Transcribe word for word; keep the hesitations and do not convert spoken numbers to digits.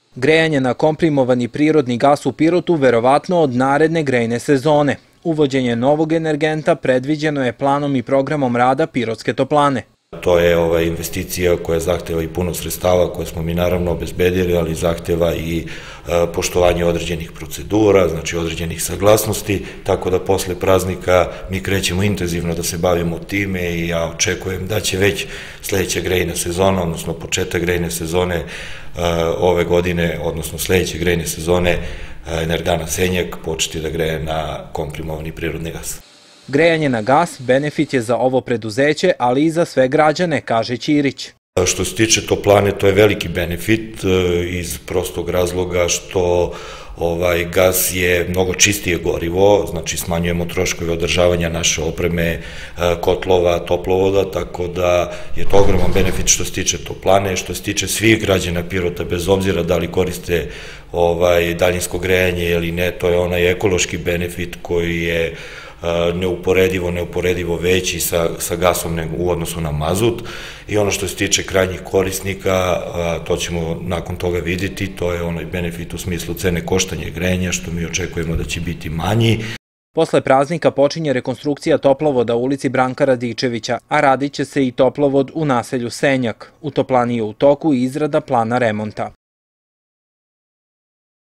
Grejanje na komprimovani prirodni gas u Pirotu verovatno od naredne grejne sezone. Uvođenje novog energenta predviđeno je planom i programom rada Pirotske toplane. To je ova investicija koja zahteva i puno sredstava koje smo mi naravno obezbedili, ali zahteva i poštovanje određenih procedura, znači određenih saglasnosti, tako da posle praznika mi krećemo intenzivno da se bavimo time i ja očekujem da će već sledeća grejna sezona, odnosno početak grejne sezone ove godine, odnosno sledeće grejne sezone, Energana Senjak početi da greje na komprimovani prirodni gas. Grejanje na gas benefit je za ovo preduzeće, ali i za sve građane, kaže Ćirić. Što se tiče toplane, to je veliki benefit iz prostog razloga što ovaj gas je mnogo čistije gorivo, znači smanjujemo troškove održavanja naše opreme, kotlova, toplovoda, tako da je to ogroman benefit što se tiče toplane, što se tiče svih građana Pirota, bez obzira da li koriste ovaj daljinsko grejanje ili ne, to je onaj ekološki benefit koji je neuporedivo, neuporedivo veći sa, sa gasom nego u odnosu na mazut. I ono što se tiče krajnjih korisnika, to ćemo nakon toga vidjeti, to je onaj benefit u smislu cene koštanja grejanja, što mi očekujemo da će biti manji. Posle praznika počinje rekonstrukcija toplovoda u ulici Branka Radičevića, a radit će se i toplovod u naselju Senjak. U toplani je u toku izrada plana remonta.